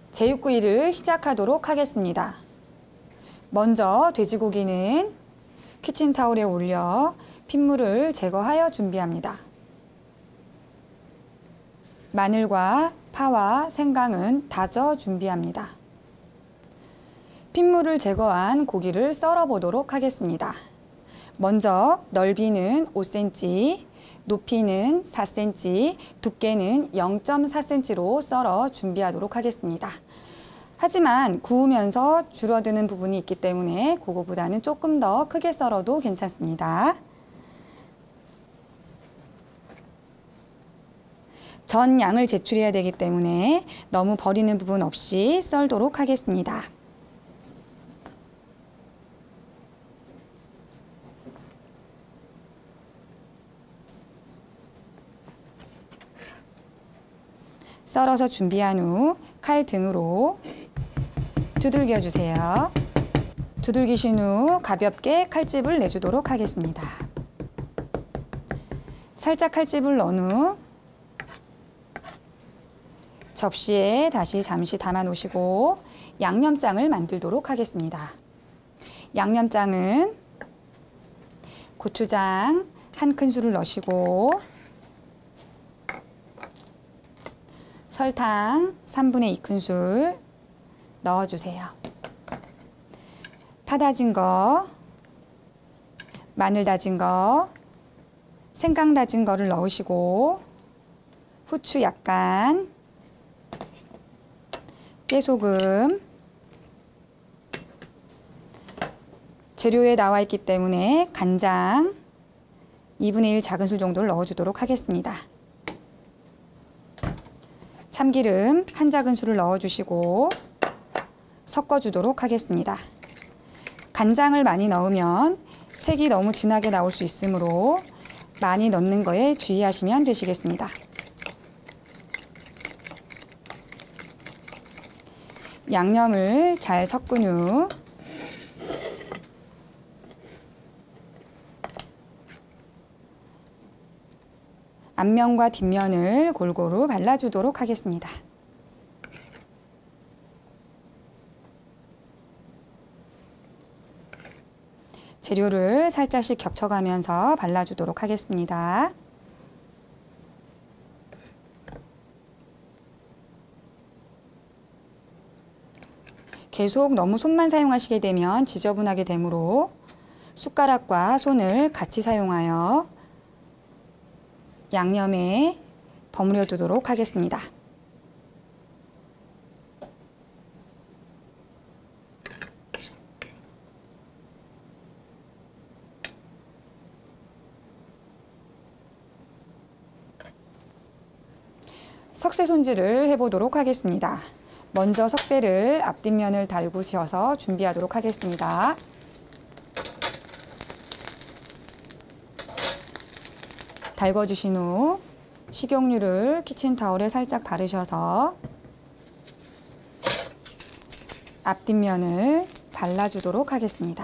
제육구이를 시작하도록 하겠습니다. 먼저 돼지고기는 키친타올에 올려 핏물을 제거하여 준비합니다. 마늘과 파와 생강은 다져 준비합니다. 핏물을 제거한 고기를 썰어 보도록 하겠습니다. 먼저 넓이는 5cm, 높이는 4cm, 두께는 0.4cm로 썰어 준비하도록 하겠습니다. 하지만 구우면서 줄어드는 부분이 있기 때문에 그거보다는 조금 더 크게 썰어도 괜찮습니다. 전 양을 제출해야 되기 때문에 너무 버리는 부분 없이 썰도록 하겠습니다. 썰어서 준비한 후 칼 등으로 두들겨 주세요. 두들기신 후 가볍게 칼집을 내주도록 하겠습니다. 살짝 칼집을 넣은 후 접시에 다시 잠시 담아 놓으시고 양념장을 만들도록 하겠습니다. 양념장은 고추장 1큰술을 넣으시고 설탕 3분의 2큰술 넣어주세요. 파 다진 거, 마늘 다진 거, 생강 다진 거를 넣으시고 후추 약간, 깨소금, 재료에 나와 있기 때문에 간장 2분의 1 작은술 정도를 넣어주도록 하겠습니다. 참기름 1작은술을 넣어주시고 섞어주도록 하겠습니다. 간장을 많이 넣으면 색이 너무 진하게 나올 수 있으므로 많이 넣는 거에 주의하시면 되시겠습니다. 양념을 잘 섞은 후 앞면과 뒷면을 골고루 발라주도록 하겠습니다. 재료를 살짝씩 겹쳐가면서 발라주도록 하겠습니다. 계속 너무 손만 사용하시게 되면 지저분하게 되므로 숟가락과 손을 같이 사용하여 양념에 버무려 두도록 하겠습니다. 석쇠 손질을 해보도록 하겠습니다. 먼저 석쇠를 앞뒷면을 달구셔서 준비하도록 하겠습니다. 달궈주신 후 식용유를 키친타올에 살짝 바르셔서 앞뒷면을 발라주도록 하겠습니다.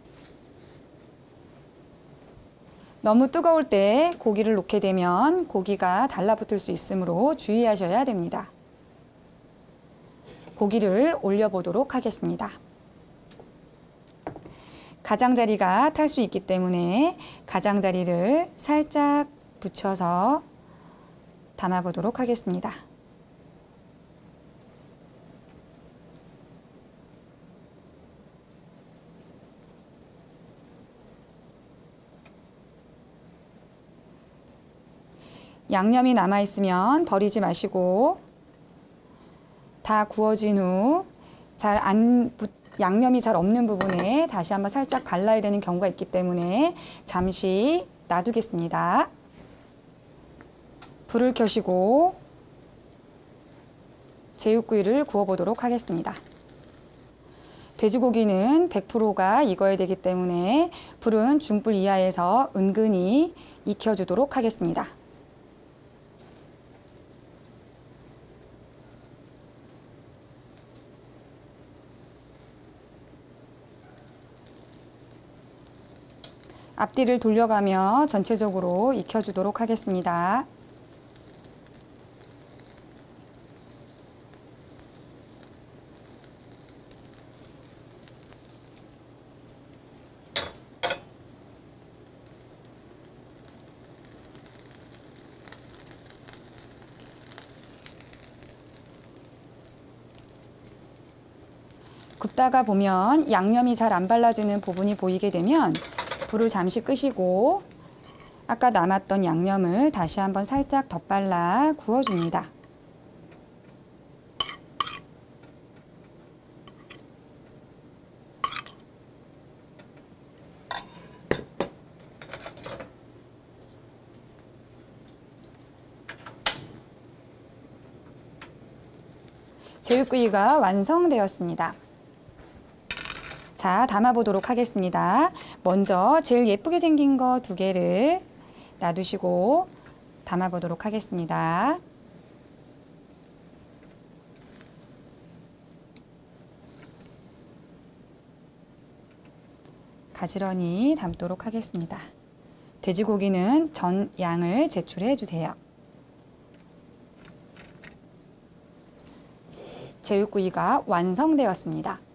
너무 뜨거울 때 고기를 놓게 되면 고기가 달라붙을 수 있으므로 주의하셔야 됩니다. 고기를 올려보도록 하겠습니다. 가장자리가 탈 수 있기 때문에 가장자리를 살짝 붙여서 담아보도록 하겠습니다. 양념이 남아있으면 버리지 마시고 다 구워진 후 양념이 잘 없는 부분에 다시 한번 살짝 발라야 되는 경우가 있기 때문에 잠시 놔두겠습니다. 불을 켜시고 제육구이를 구워보도록 하겠습니다. 돼지고기는 100%가 익어야 되기 때문에 불은 중불 이하에서 은근히 익혀주도록 하겠습니다. 앞뒤를 돌려가며 전체적으로 익혀주도록 하겠습니다. 굽다가 보면 양념이 잘 안 발라지는 부분이 보이게 되면 불을 잠시 끄시고 아까 남았던 양념을 다시 한번 살짝 덧발라 구워줍니다. 제육구이가 완성되었습니다. 자, 담아보도록 하겠습니다. 먼저 제일 예쁘게 생긴 거 2개를 놔두시고 담아보도록 하겠습니다. 가지런히 담도록 하겠습니다. 돼지고기는 전 양을 제출해 주세요. 제육구이가 완성되었습니다.